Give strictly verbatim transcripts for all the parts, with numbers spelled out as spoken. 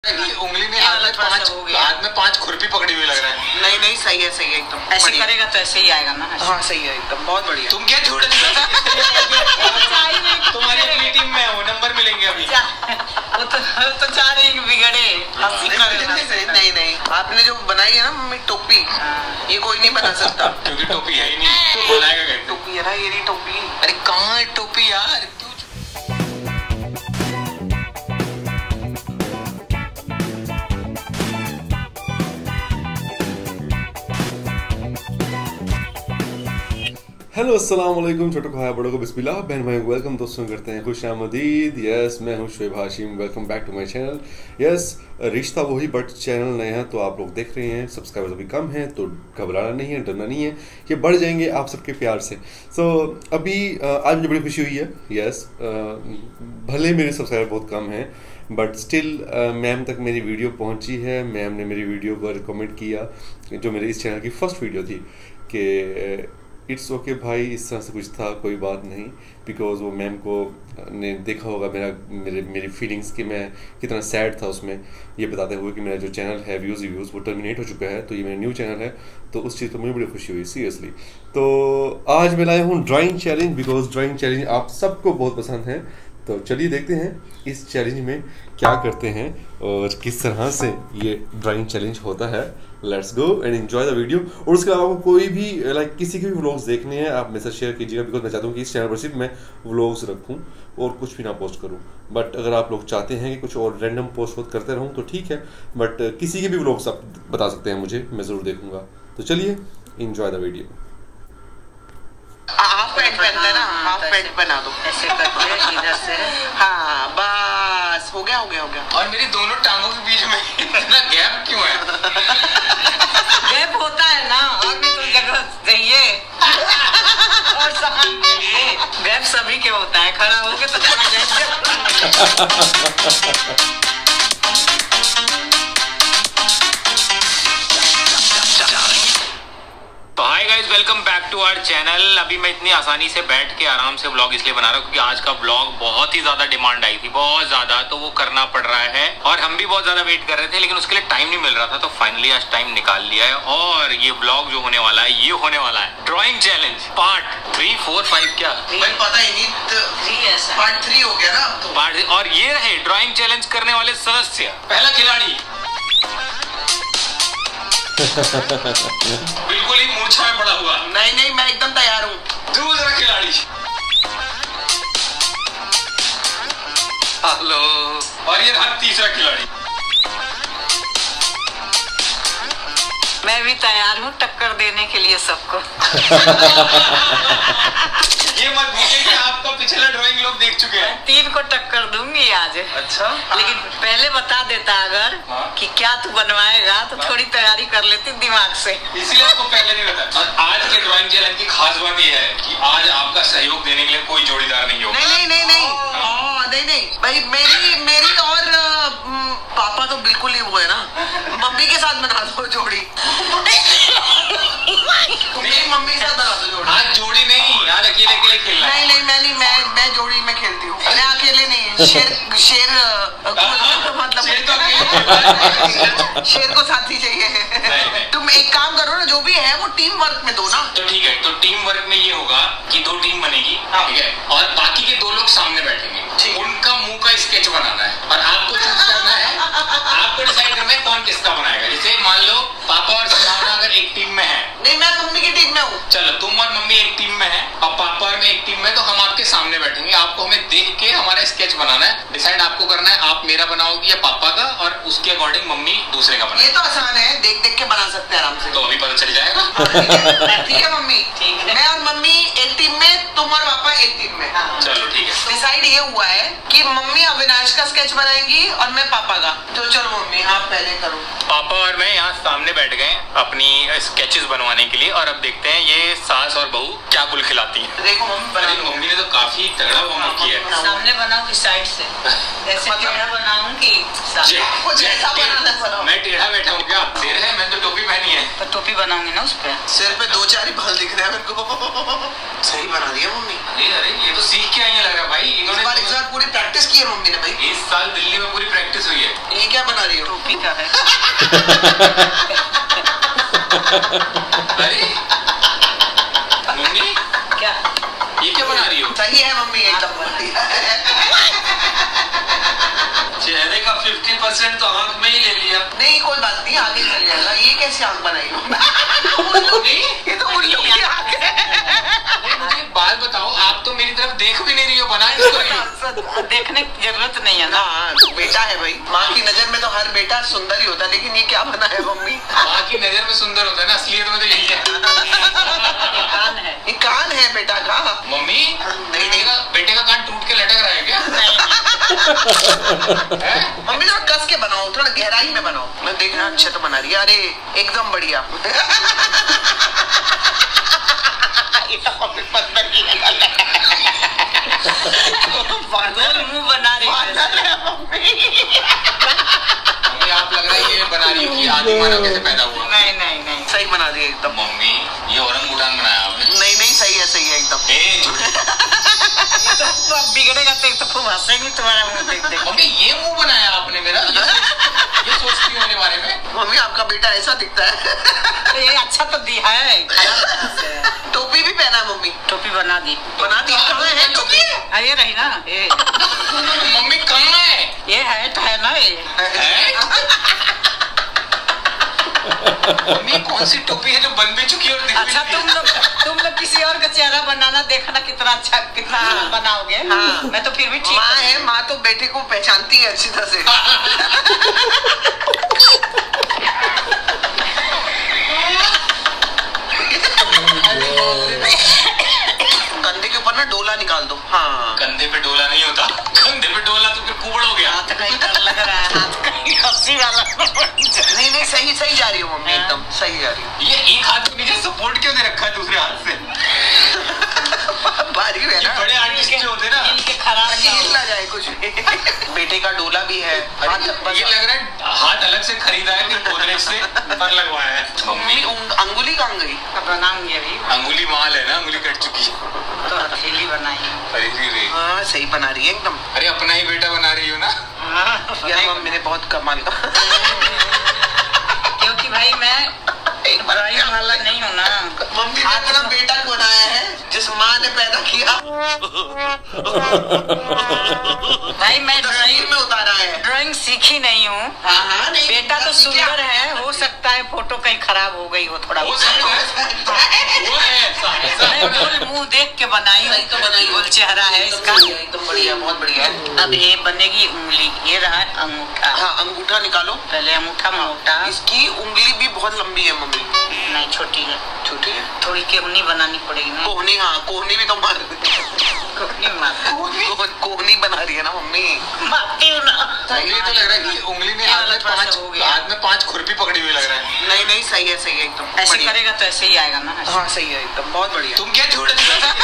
उंगली में हाथ में पांच हाथ में पांच खुरपी पकड़ी हुई लग रहा है। नहीं नहीं सही है सही है एकदम। ऐसे करेगा तो ऐसे ही आएगा ना। हाँ सही है एकदम बहुत बढ़िया। तुम क्या झूठ तुम्हारी अपनी टीम में हो, नंबर मिलेंगे अभी। वो तो तो चाह रही बिगड़े। नहीं नहीं आपने जो बनाई है ना मम्मी टोपी, ये कोई नहीं बना सकता क्योंकि टोपी है ही नहीं तो बनाएगा कैसे? टोपी है ना ये नहीं टोपी। अरे कहाँ है टोपी यार? हेलो अस्सलाम वालेकुम, छोटो भाई बड़ों को बिस्मिल्लाह, बहन भाई वेलकम। दोस्तों करते हैं खुश आमदीद। यस मैं हूं Shoaib Hashim, welcome back to my channel. Yes रिश्ता वही बट चैनल नए हैं तो आप लोग देख रहे हैं, सब्सक्राइबर्स अभी कम हैं तो घबराना नहीं है, डरना नहीं है, ये बढ़ जाएंगे आप सबके प्यार से। सो so, अभी आज मुझे बड़ी खुशी हुई है। यस भले मेरे सब्सक्राइबर बहुत कम हैं बट स्टिल मैम तक मेरी वीडियो पहुंची है। मैम ने मेरी वीडियो पर कमेंट किया, जो मेरे इस चैनल की फर्स्ट वीडियो थी, कि इट्स ओके भाई, इस तरह से कुछ था कोई बात नहीं। बिकॉज वो मैम को ने देखा होगा मेरा मेरे मेरी फीलिंग्स कि मैं कितना सैड था उसमें, ये बताते हुए कि मेरा जो चैनल है व्यूज़ व्यूज़ वो टर्मिनेट हो चुका है, तो ये मेरा न्यू चैनल है। तो उस चीज़ पर मुझे बड़ी खुशी हुई सीरियसली। तो आज मैं लाया हूँ drawing challenge, because drawing challenge आप सबको बहुत पसंद है। तो चलिए देखते हैं इस चैलेंज में क्या करते हैं और किस तरह से ये ड्राइंग चैलेंज होता है। Let's go and enjoy the video. और उसके अलावा कोई भी लाइक किसी के भी व्लॉग्स देखने हैं आप मेरे साथ शेयर कीजिएगा, बिकॉज मैं चाहता हूँ कि इस चैनल पर सिर्फ मैं व्लॉग्स रखूँ और कुछ भी ना पोस्ट करूँ। बट अगर आप लोग चाहते हैं कि कुछ और रैंडम पोस्ट वोस्ट करते रहूँ तो ठीक है, बट किसी के भी व्लॉग्स आप बता सकते हैं मुझे, मैं ज़रूर देखूँगा। तो चलिए enjoy the video. Half pant पहनना है ना, हाफ पैंट बना दो ऐसे करके इधर से। हाँ बस हो गया हो गया हो गया। और मेरी दोनों टांगों के बीच में इतना गैप क्यों है? गैप होता है ना, और भी तो जगह चाहिए और सामान के लिए गैप सभी के होता है। खड़ा होके तो थोड़ा गैप। तो hi guys, welcome back to our channel. अभी मैं इतनी आसानी से बैठ के आराम से व्लॉग इसलिए बना रहा हूँ क्योंकि आज का व्लॉग बहुत ही ज्यादा डिमांड आई थी, बहुत ज्यादा, तो वो करना पड़ रहा है। और हम भी बहुत ज्यादा वेट कर रहे थे लेकिन उसके लिए टाइम नहीं मिल रहा था, तो फाइनली आज टाइम निकाल लिया है। और ये व्लॉग जो होने वाला है, ये होने वाला है drawing challenge part three four five क्या भाई पता ही नहीं, पार्ट थ्री हो गया ना तो। पार्ट। और ये रहे ड्रॉइंग चैलेंज करने वाले सदस्य। पहला खिलाड़ी बिल्कुल ही मूर्छा में पड़ा हुआ। नहीं नहीं मैं एकदम तैयार हूँ। दूसरा खिलाड़ी हेलो। और ये रहा तीसरा खिलाड़ी। मैं भी तैयार हूँ टक्कर देने के लिए सबको। ये मत भूलिए कि आपका पिछला ड्राइंग लोग देख चुके हैं। तीन को टक्कर दूंगी आज। अच्छा, लेकिन पहले बता देता अगर हाँ? कि क्या तू बनवाएगा तो हाँ? थोड़ी तैयारी कर लेती दिमाग से, इसलिए आपको पहले नहीं बता। और आज के ड्राइंग चैलेंज की खास बात यह है कि आज आपका सहयोग देने के लिए कोई जोड़ीदार नहीं होगा। नहीं नहीं नहीं नहीं हाँ, नहीं नहीं भाई मेरी मेरी और पापा तो बिल्कुल ही वो है ना, मम्मी के साथ बना दो जोड़ी। मेरी मम्मी के साथ बना दो जोड़ी। आज जोड़ी नहीं, आज अकेले अकेले खेलना है। नहीं नहीं मैं नहीं मैं मैं जोड़ी में खेलती हूँ, मैं अकेले नहीं। शेर शेर मतलब शेर तो अकेले शेर को साथी चाहिए। तुम एक काम करो ना, जो भी है वो टीम वर्क में दो ना। तो ठीक है, तो टीम वर्क में ये होगा कि दो टीम बनेगी, ठीक है, और बाकी के दो लोग सामने बैठेंगे, उनका मुंह का स्केच बनाना है और आपको चूज करना है, आपको डिसाइड करना है कौन किसका बनाएगा। जैसे मान लो पापा और सलमान अगर एक टीम में है। नहीं मैं मम्मी की टीम में हूँ। चलो तुम और मम्मी एक टीम में है और पापा और मैं एक टीम में, तो हम आपके सामने बैठेंगे, आपको हमें देख के हमारा स्केच बनाना है। डिसाइड आपको करना है आप मेरा बनाओगे या पापा का, और उसके अकॉर्डिंग मम्मी दूसरे का बनाएगी। ये तो आसान है, देख देख के बना सकते हैं आराम से। तो अभी पता चल जाएगा। ठीक है मम्मी, ठीक है। मैं और मम्मी एक टीम में, तुम और पापा एक टीम में। चलो ठीक है। डिसाइड ये हुआ है कि मम्मी अविनाश का स्केच बनाएंगी और मैं पापा का। तो चलो मम्मी आप पहले करो। पापा और मैं यहाँ सामने बैठ गए अपनी स्केचेस बनवाने के लिए, और अब देखते हैं ये सास और बहू क्या गुल खिलाती हैं। देखो मम्मी बना लो। मम्मी ने तो काफी तगड़ा होमवर्क किया है। सामने बनाऊं कि साइड से? ऐसे टेढ़ा बनाऊं कि वो जैसा बनाना बनाओ। मैं टेढ़ा बैठा हूँ क्या? देर है, मैं तो टोपी पहनी है। तो टोपी बनाऊंगी ना उस पे। सिर पे दो चार ही बाल दिख रहे हैं मेरे को। सही बना दिया मम्मी। अरे अरे ये तो सीख के आई है लग रहा है भाई, इन्होंने इस बार इस बार पूरी प्रैक्टिस की है मम्मी ने भाई। इस साल दिल्ली में पूरी प्रैक्टिस हुई है। ये क्या बना रही हो? टोपी का है। अरे मम्मी क्या ये क्या बना रही हो? सही है मम्मी एकदम। चेहरे का फिफ्टी परसेंट तो आँख में ही ले लिया। नहीं कोई बात नहीं, आगे चल जाएगा। ये कैसी आँख बनाई हो? मम्मी ये तो उल्लू की आँख है। मुझे एक बात बताओ, आप तो मेरी तरफ देख भी नहीं रही हो, बनाए इसको ये? देखने की जरूरत नहीं है ना। हाँ तो बेटा है भाई, माँ की नजर में तो हर बेटा सुंदर ही होता है, लेकिन ये क्या बना है मम्मी? माँ की नजर में सुंदर होता है ना, असलियत में तो यही है। ये कान है। ये कान है बेटा का। मम्मी नहीं बेटे का बेटे का कान टूट के लटक रहा है क्या? मम्मी थोड़ा कस के बनाओ, थोड़ा गहराई में बनाओ। मैं देख रहा अच्छा तो बना रही है। अरे एकदम बढ़िया। गोल मुंह बना रही है। मम्मी आप लग रहा है ये बना रही हो कि आदि मानव कैसे पैदा हुआ? नहीं नहीं नहीं सही बना दिया एकदम। मम्मी ये औरंगुटान बनाया आपने? नहीं नहीं सही है, सही है एकदम। ए, ये तो अब बिगड़ेगा तो खूब हंसेंगे तुम्हारा मुंह देख देख। मम्मी ये मुंह बनाया आपने मेरा? ये ये सोचती हूँ मेरे बारे में? मम्मी आपका बेटा ऐसा दिखता है। तो ये अच्छा तो दिया है। टोपी भी पहना मम्मी? टोपी बना दी। बना दी कहाँ है टोपी? हाँ, ये रही ना ये। मम्मी कहाँ है? ये है तो है ना ये। है? मम्मी कौन सी टोपी है जो बन भी चुकी है और दिख भी अच्छा नहीं? तुम लोग तुम लोग किसी और का चेहरा बनाना, देखना कितना अच्छा कितना बनाओगे। हाँ। मैं तो फिर भी ठीक माँ है, माँ तो बेटे को पहचानती है अच्छी तरह से। कंधे के ऊपर ना डोला निकाल दो। हाँ कंधे पे डोला नहीं होता, कंधे पे डोला तो फिर कुबड़ हो गया। हाथ कहीं डर लग रहा है, हाथ कहीं हंसी वाला। नहीं नहीं सही सही जा रही हो मम्मी, एकदम सही जा रही हो। ये एक हाथ को नीचे सपोर्ट क्यों दे रखा है दूसरे हाथ से? भारी है ये ना, बड़े आर्टिस्ट जो होते हैं ना, इनके खराब ताकि हिल ना जाए कुछ भी। बेटे का डोला भी है। अरे ये लग रहा है हाथ अलग से खरीदा है, फिर गोदरेज से पर लगवाया है। मम्मी उंग- अंगुली कहाँ गई? बनाऊंगी अभी अंगुली माल है ना, अंगुली कट चुकी है। तो हथेली बनाई। अरे रे रे। हाँ सही बना रही है एकदम। अरे अपना ही बेटा बना रही हो ना? यार मम्मी ने बहुत कमाल का। क्योंकि भाई मैं ड्राइंग वाला नहीं हूँ ना। मम्मी ने अपना बेटा को बनाया है जिस माँ ने पैदा किया। भाई मैं तस्वीर ड्राइंग में उतारा है। ड्राइंग सीखी नहीं हूँ। हाँ हाँ नहीं बेटा तो सुंदर है, हो सकता है फोटो कहीं खराब हो गई हो थोड़ा। हो सकता है, वो है ऐसा, ऐसा मैं होना है। गोल मुंह देख के बनाई हूँ। सही तो बनाई, गोल चेहरा है इसका। एकदम बढ़िया, बहुत बढ़िया है। अब ये बनेगी उंगली, ये रहा अंगूठा। हाँ अंगूठा निकालो। पहले अंगूठा मोटा, इसकी उंगली भी बहुत लंबी है मम्मी। नहीं छोटी है, छोटी है। थोड़ी केवनी बनानी पड़ेगी ना। कोहनी, हाँ कोहनी भी तो मार कोहनी मार कोहनी कोहनी बना रही है ना मम्मी। मारती हूँ ना। उंगली तो लग रहा है कि उंगली ने हाथ में थोड़ा सा पांच हो गया। हाथ में पांच खुरपी पकड़ी हुई लग रहा है। नहीं नहीं सही है, सही है एकदम ऐसे बढ़िया। करेगा तो ऐसे ही आएगा ना। हाँ सही है एकदम, बहुत बढ़िया। तुम क्या झूठ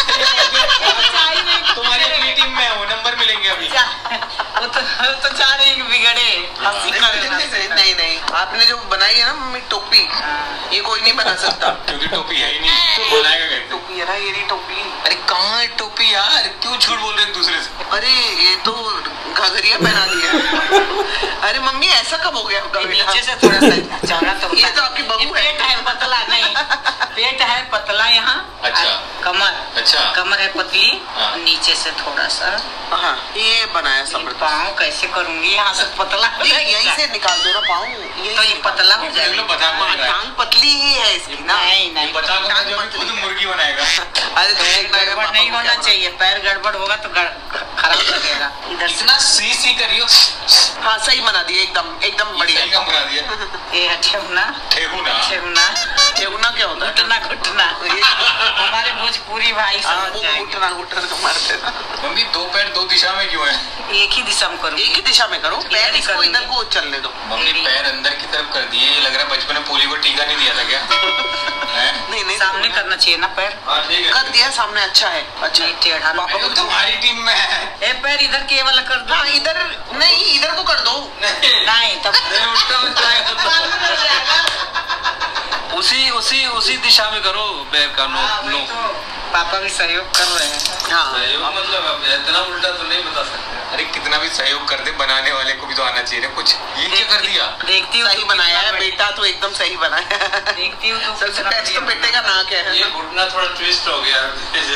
तुम्हारी अपनी टीम में हो, नंबर मिलेंगे अभी। वो तो वो तो चाह रही है बिगड़े। हंसी करे ना। नहीं नहीं आपने जो बनाई है ना मम्मी टोपी, ये कोई नहीं बना सकता। क्योंकि टोपी है ही नहीं, तो बनाएगा कैसे? टोपी है ना, ये नहीं टोपी। अरे कहाँ है टोपी यार, क्यों झूठ बोल रहे हैं एक दूसरे से? अरे ये तो घाघरिया पहना दिया। अरे मम्मी ऐसा कब हो गया होगा ये बेटा? नीचे से थोड़ा सा चौड़ा तो ये तो आपकी बहू ये है। पेट है पतला नहीं, पेट है पतला यहाँ। अच्छा। कमर, अच्छा। कमर है पतली, हाँ। नीचे से थोड़ा सा। हाँ ये बनाया सब। पाँव कैसे करूंगी, यहाँ से पतला हो यही जाएगा। से निकाल दो ना पाँव। तो ये पतला हो देख लो जाएगा। बता कौन रहा है। टांग पतली ही है इसकी ना। नहीं नहीं, बता कौन रहा है, जो अभी खुद मुर्गी बनाएगा। अरे तो देखना है गड़बड़ पापा नहीं को होना क्या चाहिए, पैर गड़बड़ होगा तो गड़- खराब लगेगा। इधर से इतना सी सी करियो। बना। हाँ सही बना दिया एकदम, एकदम बढ़िया। सही काम बना दिया। ये है ठेहुना। ठेहुना। ठेहुना, ठेहुना क्या होता है? घुटना घुटना। ये- हमारे भोजपुरी भाई हाँ समझ वो जाएंगे। घुटना घुटना तो मारते हैं ना। मम्मी दो पैर दो दिशा में क्यों है? एक ही दिशा में करूँ। एक ही दिशा में करो, पैर इधर ही इसको करूंगी। इधर को चलने दो। मम्मी पैर अंदर की तरफ कर दिए, ये लग रहा है बचपन में पोलियो को टीका नहीं दिया था क्या? हैं? नहीं नहीं सामने करना चाहिए ना पैर। हाँ ठीक है। कर दिया सामने, अच्छा है अच्छा नहीं टेढ़ा ना। पापा अरे वो तुम्हारी टीम में है। ए पैर इधर के वाला कर दो। हाँ इधर नहीं, इधर को कर दो। नहीं नहीं तब उल्टा हो जाएगा। उसी उसी उसी दिशा में करो पैर का नो नो तो पापा भी सहयोग कर रहे हैं। हाँ सहयोग मतलब इतना उल्टा तो नहीं बता सकते। अरे कितना भी सहयोग कर दे बनाने वाले को भी तो आना चाहिए ना कुछ। ये क्या कर दिया? देखती हूँ सही बनाया है बेटा, तो एकदम सही बनाया है। देखती हूँ तो सबसे बेस्ट तो बेटे का नाक है। ये घुटना थोड़ा ट्विस्ट हो गया।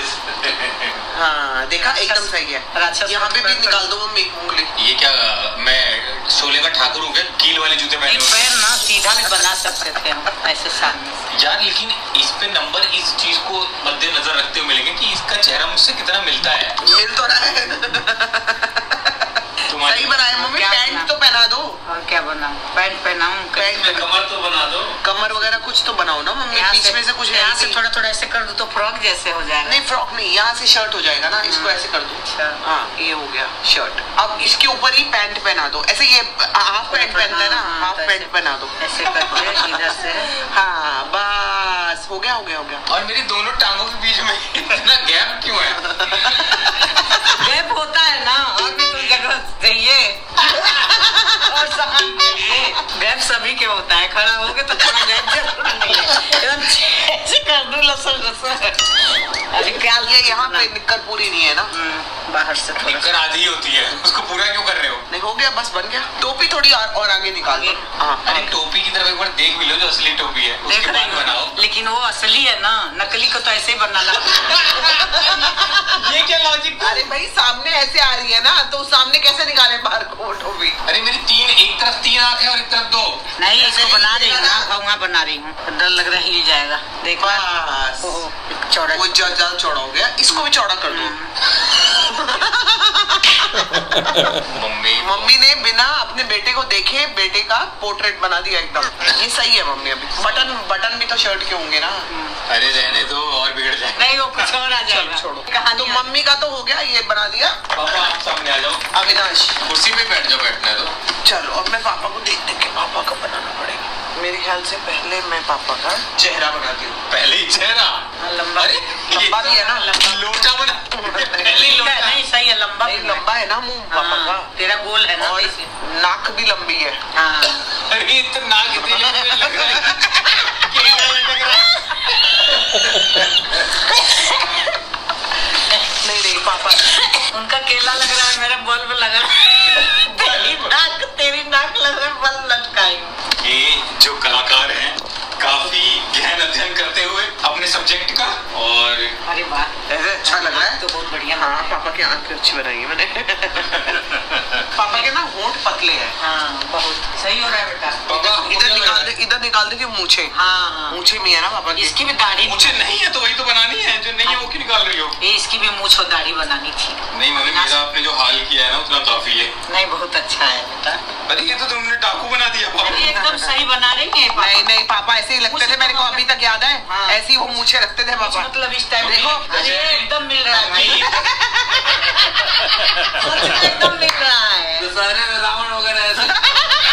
हाँ देखा एकदम सही है। यहाँ पे भी निकाल दो मम्मी उंगली। ये क्या मैं शोले का ठाकुर हूँ क्या? कील वाले जूते पहने हुए। पैर ना सीधा भी बना सकते थे हम ऐसे सामने से। यार लेकिन इस पे नंबर इस चीज को मद्देनजर रखते हुए मिलेंगे कि इसका चेहरा मुझसे कितना मिलता है। मिल तो रहा है। सही बनाया मम्मी। पैंट तो पहना दो। और क्या बनाऊं? पैंट पहनाऊं? पैंट कमर तो बना दो। कमर वगैरह कुछ तो बनाओ ना मम्मी। बीच में से कुछ यहाँ से थोड़ा थोड़ा ऐसे कर दूं तो फ्रॉक जैसे हो जाएगा। नहीं फ्रॉक नहीं, यहाँ से शर्ट हो जाएगा ना। इसको ऐसे कर दो। अच्छा हाँ ये हो गया शर्ट। अब इसके ऊपर ही पैंट पहना दो। ऐसे ये हाफ पैंट पहनता है ना, हाफ पैंट पहना दो ऐसे करके इधर से। हाँ बस हो गया हो गया हो गया। और मेरी दोनों टांगों के बीच में इतना गैप क्यों है? गैप होता है ना, और भी तो जगह चाहिए और सामान चाहिए। गैप सभी के होता है, खड़ा हो के तो थोड़ा गैप जरूर नहीं है। एकदम ऐसे कर दूं लसर लसर। अरे क्या ये यहाँ पे निक्कर पूरी नहीं है ना, बाहर से थोड़ा निक्कर आधी होती है, उसको पूरा क्यों कर रहे हो? नहीं हो गया बस बन गया। टोपी थोड़ी और, और आगे निकाल दो। हाँ अरे टोपी की तरफ एक बार देख भी लो जो असली टोपी है, देख उसके रही बाद हूँ। बनाओ। लेकिन वो असली है ना, नकली को तो ऐसे ही बनाना। ये क्या लॉजिक? अरे भाई सामने ऐसे आ रही है ना, तो सामने कैसे निकाले बाहर को टोपी? अरे मेरी तीन, एक तरफ तीन आंख है और एक तरफ दो। नहीं इसको बना रही हूँ ना, वहाँ बना रही हूँ। डर लग रहा है हिल जाएगा। देखो बस चौड़ा वो ज्यादा चौड़ा हो गया, इसको भी चौड़ा कर दो। मम्मी मम्मी ने बिना अपने बेटे को देखे बेटे का पोर्ट्रेट बना दिया एकदम। ये सही है मम्मी। अभी बटन बटन भी तो शर्ट के होंगे ना। अरे रहने दो और बिगड़ जाए। नहीं वो कुछ और आ जाएगा। छोड़ो। कहानी तो मम्मी का तो हो गया, ये बना दिया। पापा आप सामने आ जाओ, अविनाश कुर्सी पे बैठ जाओ, बैठने दो। चलो अब मैं पापा को देख देख के पापा का बनाना पड़ेगा। मेरे ख्याल से पहले मैं पापा का चेहरा बनाती हूँ। पहले ही चेहरा लंबा अरे लंबा भी है ना, लंबा लोटा बना। पहले ही लोटा नहीं सही है, लंबा नहीं लंबा है ना मुंह पापा का, तेरा गोल है ना। और नाक भी लंबी है। हाँ अरे इतना नाक इतनी लंबी लग रहा है कि केला लटक रहा है। नहीं नहीं पापा उनका केला लग रहा है, मेरा बल्ब लग रहा है। तेरी नाक तेरी नाक लग रहा है बल्ब लटकाई। ये जो कलाकार हैं काफी गहन अध्ययन करते हुए अपने सब्जेक्ट का, और अरे वाह ऐसे अच्छा लग रहा है। तो बहुत बढ़िया। हाँ पापा की आंखें अच्छी बनाई है मैंने। पापा के ना होंठ पतले हैं। हाँ बहुत सही हो रहा है बेटा। पापा इधर निकाल दे, इधर निकाल दे मूछे। हाँ हाँ मूछे में है ना पापा की। इसकी भी दाढ़ी मुझे नहीं है तो वही तो बनानी है, जो नहीं है वो क्यों निकाल रही हो? ये इसकी भी मूछ और दाढ़ी बनानी थी। नहीं मम्मी मेरा आपने जो हाल किया है ना उतना काफी है। नहीं बहुत अच्छा है बेटा। अरे ये तो तुमने डाकू बना दिया अरे पापा। एकदम सही बना रही है पापा। नहीं नहीं पापा ऐसे ही लगते थे मेरे को, अभी तक याद है। हाँ। ऐसे ही वो मूछे रखते थे पापा। मतलब इस टाइम देखो, अरे एकदम मिल रहा है भाई। नहीं। एकदम मिल रहा है। सारे रावण वगैरह ऐसे।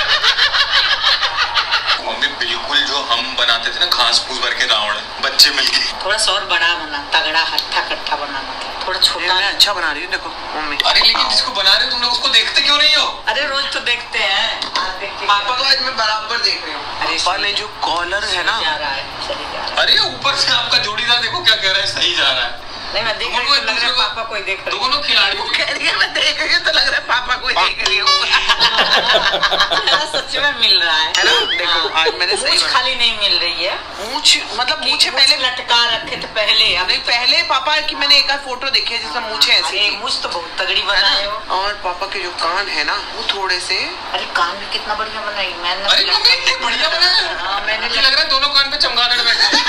मम्मी बिल्कुल जो हम बनाते थे ना घास फूस भर के रावण, बच्चे मिलके। थोड़ा सा और बड़ा बना, तगड़ा हट्टा कट्टा बनाना था। थोड़ा छोटा मैं अच्छा बना रही हूँ देखो मम्मी। अरे लेकिन जिसको बना रहे हो तुम लोग उसको देखते क्यों नहीं हो? अरे रोज तो देखते हैं। आज देख के पापा को आज मैं बराबर देख रही हूँ। अरे पापा ने जो कॉलर है ना, जा रहा है, सही जा रहा है। अरे ऊपर से आपका जोड़ीदार देखो क्या कह रहा है, सही जा रहा है। नहीं मैं देख रही हूँ, लग रहा है पापा कोई देख रहा है। दोनों खिलाड़ियों वो कह रही है मैं देख रही हूँ तो लग रहा है पापा को ही देख रही हूँ। सच में मिल रहा है है ना? देखो आज मैंने सही मूछ बनाया। खाली नहीं मिल रही है। मूछ मतलब मूछे मूछ पहले लटका रखे थे पहले। अभी नहीं पहले पापा की मैंने एक आध फोटो देखी है जिसमें मूछे ऐसी अरे थी। मूछ तो बहुत तगड़ी है बनाए हो। ना? और पापा के जो कान है ना वो थोड़े से। अरे कान भी कितना बढ़िया बनाई मैंने। अरे मम्मी इतने बढ़िया बना है। हाँ मैंने मुझे लग रहा है दोनों कान पे चमगादड़ बैठ गया।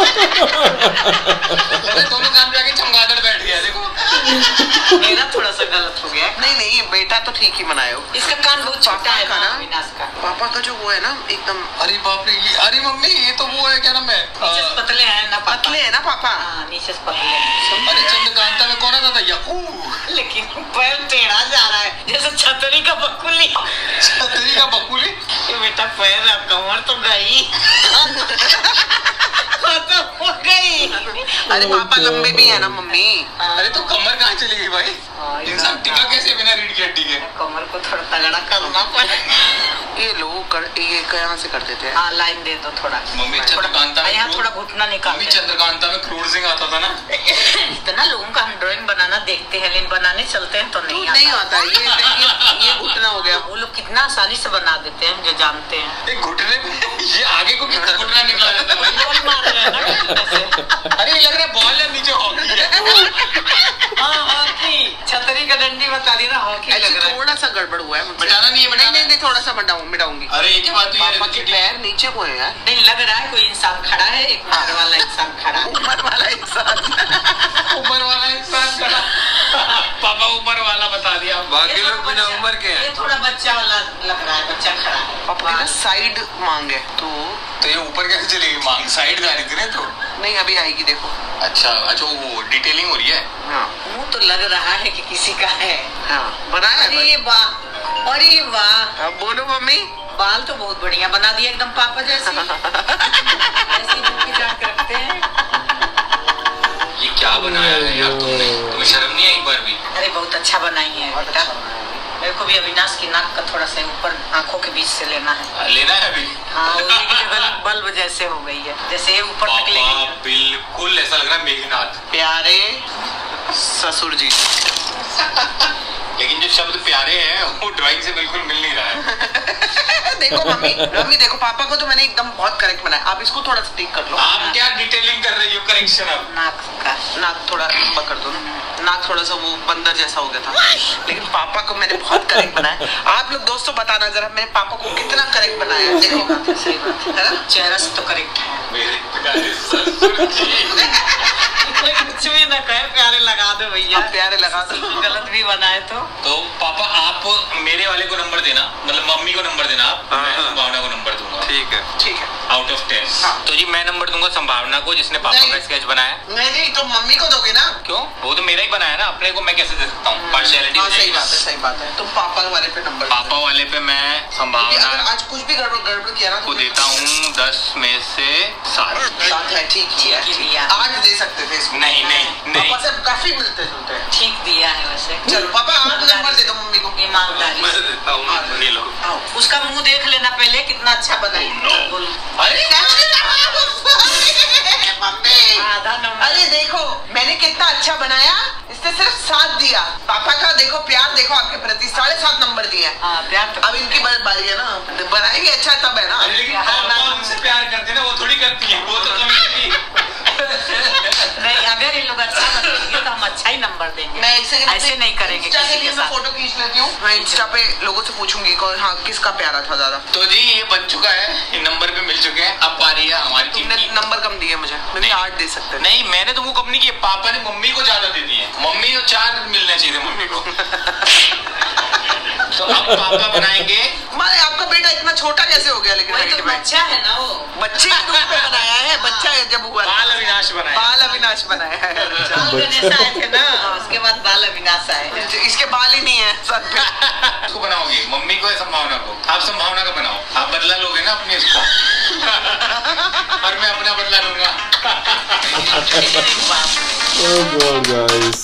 लग रहा है दोनों कान पे आके चमगादड़ बैठ गया। देखो मेरा थोड़ा सा गलत हो गया। नहीं नहीं ये बेटा तो ठीक ही बनाए हो। इसका कान बहुत छोटा है का ना ना? विनाश का। पापा का जो वो है ना एकदम अरे बाप रे, ये अरे मम्मी ये तो वो है क्या नाम है? नीचे से पतले हैं ना पापा। पतले है ना पापा। हाँ नीचे से पतले हैं। अरे चंद्रकांता में कौन आता था? यकू। लेकिन पैर टेढ़ा जा रहा है जैसे छतरी का बकुली। छतरी का बकुली। ये बेटा पैर अब कमर तो गई। खत्म हो गई। अरे पापा लंबे भी है ना मम्मी। अरे तो कमर कहाँ चली गई भाई? इंसान टिका कैसे बिना रीढ़ की हड्डी के? कमर को थोड़ा तगड़ा करना पड़ेगा। ये लो कर, ये कहाँ से कर देते हैं? हाँ लाइन दे दो थोड़ा। मम्मी चंद्रकांता में यहाँ थोड़ा घुटना निकाल। मम्मी चंद्रकांता में क्रूर सिंह आता था ना। इतना लोगों का हम ड्राइंग बनाना देखते हैं लेकिन बनाने चलते हैं तो नहीं आता। नहीं आता ये ये, ये घुटना हो गया। वो लोग कितना आसानी से बना देते हैं जो जानते हैं। ये घुटने में ये आगे को कितना घुटना निकला जाता है। बॉल मार रहे हैं ना घुटने से। अरे ये लग रहा है बॉल है नीचे हॉकी है। हाँ हॉकी, छतरी का डंडी बता दी ना, हॉकी लग रहा है। थोड़ा सा गड़बड़ हुआ है मुझसे। मिटाना नहीं है, नहीं मिटाना नहीं नहीं थोड़ा सा मिटाऊं मिटाऊंगी। अरे ये क्या बात हुई पापा यार? के पैर नीचे को है यार। नहीं लग रहा है कोई इंसान खड़ा है, एक उम्र वाला इंसान खड़ा। उम्र वाला इंसान। ऊपर वाला इंसान खड़ा। पापा ऊपर वाला बता दिया। बाकी लोग बिना उम्र के हैं। ये थोड़ा बच्चा वाला लग रहा है, बच्चा खड़ा है। पापा की साइड मांगे तो तो ये ऊपर कैसे चलेगी मांग? साइड जा रही थी ना तो। नहीं अभी आएगी देखो। अच्छा अच्छा वो डिटेलिंग हो रही है। हाँ मुंह तो लग रहा है कि किसी का है। हाँ बनाया है अरे भाई। वाह, अरे वाह। अब बोलो मम्मी। बाल तो बहुत बढ़िया बना दिया, एकदम पापा जैसे। ऐसे ही मुंह की जाट रखते हैं। ये क्या बनाया है यार तुमने? तुम्हें शर्म नहीं आई एक बार भी? अरे बहुत अच्छा बनाई है बेटा। मेरे को भी अविनाश की नाक का थोड़ा सा ऊपर आंखों के बीच से लेना है। लेना है अभी? हाँ उसी की जगह बल्ब जैसे हो गई है, जैसे ये ऊपर तक ले पापा गई है। बिल्कुल ऐसा लग रहा है मेघनाथ। प्यारे ससुर जी। लेकिन जो शब्द प्यारे हैं वो ड्राइंग से बिल्कुल मिल नहीं रहा है। देखो मम्मी मम्मी देखो पापा को तो मैंने एकदम बहुत करेक्ट बनाया। आप इसको थोड़ा सा ठीक कर लो। आप क्या डिटेलिंग कर रही हो? करेक्शन अब नाक का नाक थोड़ा लंबा कर दो ना। नाक थोड़ा सा वो बंदर जैसा हो गया था, लेकिन पापा को मैंने बहुत करेक्ट बनाया। आप लोग दोस्तों बताना जरा मैंने पापा को कितना करेक्ट बनाया है। सही देखो बात है, सही बात है। है ना? चेहरा से तो करेक्ट है। मेरे प्यारे ससुर जी। कुछ भी ना कहे, प्यारे लगा दो भैया। आप प्यारे लगा दो। गलत भी बनाए तो तो पापा आप मेरे वाले को नंबर देना, मतलब मम्मी को नंबर देना आप। मैं संभावना को नंबर दूंगा। ठीक है ठीक है। Out of ten. हाँ। तो जी मैं नंबर दूंगा संभावना को जिसने पापा नहीं। का स्केच बनाया। नहीं नहीं तो मम्मी को दोगे ना? क्यों? वो तो मेरा ही बनाया ना, अपने को मैं कैसे दे सकता हूँ? पार्शियलिटी। हाँ सही बात है सही बात है। तुम पापा वाले पे नंबर पापा वाले पे मैं संभावना आज कुछ भी गड़बड़ गड़बड़ किया ना को देता हूँ दस में से सात। साथ है ठीक किया ठीक ठीक। किया। आठ दे सकते थे इसको। नहीं नहीं पापा नहीं। से काफी मिलते जुलते हैं। ठीक दिया है वैसे। चलो पापा आठ नंबर दे दो मम्मी को। ईमानदारी मैं से। देता हूँ, ये लो। आओ। उसका मुंह देख लेना पहले कितना अच्छा बनाई है। बोलो। अरे मम्मी आधा नंबर। अरे देखो मैंने कितना अच्छा बनाया, इसने सिर्फ सात दिया। पापा का देखो प्यार देखो आपके प्रति, साढ़े सात नंबर दिए हैं। हाँ प्यार तो अब इनकी बारी है ना, बनाएंगे अच्छा तब है ना। अरे लेकिन पापा हमसे प्यार करते ना, वो थोड़ी करती है, वो तो कमी थी। नहीं, अगर ये लोग अच्छा बनाएंगे तो हम अच्छा ही नंबर देंगे। मैं ऐसे ऐसे नहीं करेंगे इंस्टा के किसी लिए के मैं साथ। फोटो खींच लेती हूँ। मैं इंस्टा पे लोगों से पूछूंगी कौन हाँ किसका प्यारा था ज्यादा। तो जी ये बन चुका है, ये नंबर पे मिल चुके हैं। अब पारी है हमारी टीम तुमने की। नंबर कम दिए मुझे, मैं भी नहीं। आठ दे सकते थे। नहीं मैंने तो वो कम नहीं किया, पापा ने मम्मी को ज्यादा दे दिए। मम्मी को चार मिलने चाहिए थे मम्मी को। तो अब पापा बनाएंगे। मारे आपका बेटा इतना छोटा कैसे हो गया? लेकिन वही तो height में बच्चा है ना वो। बच्चे के रूप में बनाया है। बच्चा है जब हुआ बाल अविनाश बनाए। बाल अविनाश बनाया है। बाल गणेश आए थे ना, उसके बाद बाल अविनाश आए। इसके बाल ही नहीं है सर पे। इसको बनाओगे मम्मी को या संभावना को? आप संभावना का बनाओ, आप बदला लोगे ना अपने इसको। और मैं अपना बदला लूंगा। Oh God, guys.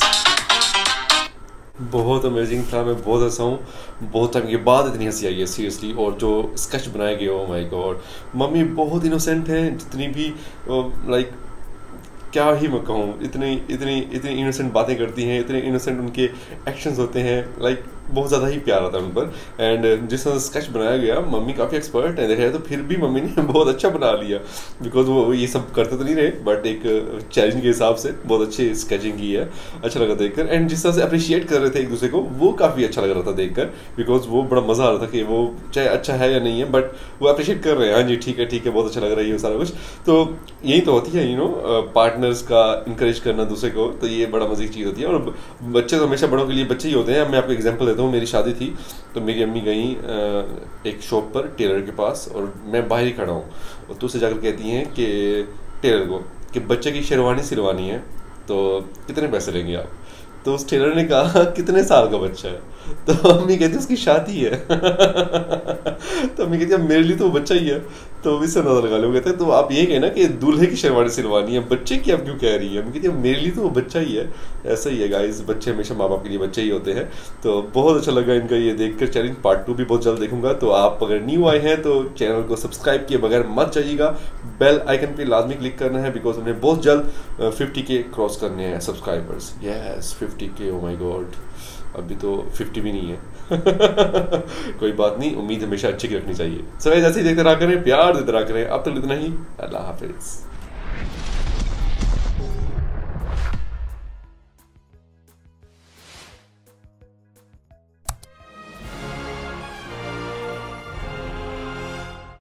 बहुत अमेजिंग था। मैं बहुत हंसा हूँ, बहुत टाइम के बाद इतनी हंसी आई है सीरियसली। और जो स्केच बनाए गए, ओ माय गॉड, मम्मी बहुत इनोसेंट है। जितनी भी लाइक क्या ही मैं कहूँ, इतनी इतनी इतनी इनोसेंट बातें करती हैं, इतने इनोसेंट उनके एक्शंस होते हैं। लाइक बहुत ज़्यादा ही प्यार आता है उन पर। एंड जिस तरह स्केच बनाया गया, मम्मी काफ़ी एक्सपर्ट है देखा जाए तो, फिर भी मम्मी ने बहुत अच्छा बना लिया। बिकॉज वो ये सब करते तो नहीं रहे, बट एक चैलेंज के हिसाब से बहुत अच्छी स्केचिंग की है। अच्छा लगा देखकर। एंड जिस तरह से अप्रिशिएट कर रहे थे एक दूसरे को, वो काफ़ी अच्छा लग रहा था देखकर। बिकॉज वो बड़ा मज़ा आ रहा था कि वो चाहे अच्छा है या नहीं है, बट वो अप्रिशिएट कर रहे हैं। हाँ जी ठीक है ठीक है, बहुत अच्छा लग रहा है ये सारा कुछ। तो यही तो होती है यू नो पार्टनर्स का इंकरेज करना दूसरे को, तो ये बड़ा मजे की चीज़ होती है। और बच्चे तो हमेशा बड़ों के लिए बच्चे ही होते हैं। मैं आपको एग्जांपल देता हूँ, मेरी शादी थी तो मेरी अम्मी गई एक शॉप पर टेलर के पास, और मैं बाहर ही खड़ा हूँ, और तो उससे जाकर कहती हैं कि टेलर को कि बच्चे की शेरवानी सिलवानी है तो कितने पैसे लेंगे आप? तो उस टेलर ने कहा कितने साल का बच्चा है, तो अम्मी कहती उसकी शादी है। तो अम्मी कहती मेरे लिए तो बच्चा ही है। तो इससे नजर लगा लो, कहते तो आप ये कहना कि दूल्हे की शेरवानी सिलवानी है, बच्चे की आप क्यों कह रही है। अम्मी कहती मेरे लिए तो वो बच्चा ही है। ऐसा ही है गाइस, बच्चे हमेशा माँ बाप के लिए बच्चे ही होते हैं। तो बहुत अच्छा लगा इनका ये देखकर। चैलेंज पार्ट टू भी बहुत जल्द देखूंगा। तो आप अगर न्यू आए हैं तो चैनल को सब्सक्राइब किए बगैर मत जाइएगा, बेल आइकन पे लाजमी क्लिक करना है, बिकॉज उन्हें बहुत जल्द फिफ्टी के क्रॉस करने हैं सब्सक्राइबर्स। यस फिफ्टी के, ओ माय गॉड, अभी तो फिफ्टी भी नहीं है। कोई बात नहीं, उम्मीद हमेशा अच्छी की रखनी चाहिए। सो गाइस ऐसे ही देखते रहा करें, प्यार देते रहा करें। अब तक इतना ही, अल्लाह हाफिज।